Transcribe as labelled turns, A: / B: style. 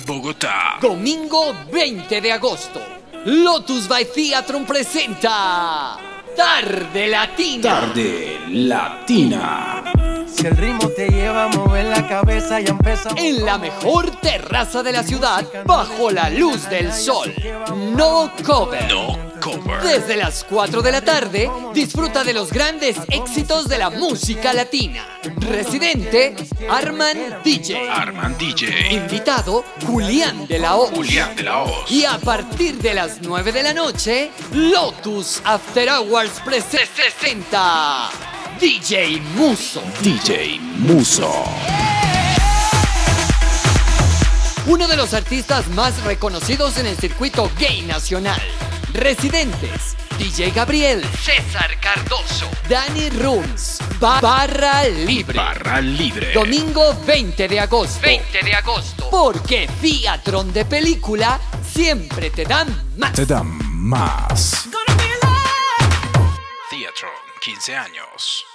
A: Bogotá.
B: Domingo 20 de agosto, Lotus by Theatron presenta Tarde Latina.
A: Tarde Latina.
C: Si el ritmo te lleva a mover la cabeza, ya empezamos.
B: En la mejor terraza de la ciudad, bajo la luz del sol. No cover.
A: No cover.
B: Desde las 4 de la tarde, disfruta de los grandes éxitos de la música latina. Residente, Arman DJ.
A: Arman DJ.
B: Invitado, Julián de la Hoz.
A: Julián de la Hoz.
B: Y a partir de las 9 de la noche, Lotus After Hours presenta DJ Muso.
A: DJ Muso.
B: Uno de los artistas más reconocidos en el circuito gay nacional. Residentes, DJ Gabriel, César Cardoso, Dani Rooms, Barra Libre.
A: Barra Libre.
B: Domingo 20 de agosto. 20 de agosto. Porque Theatron de película siempre te dan más.
A: Te dan más. Theatron, 15 años.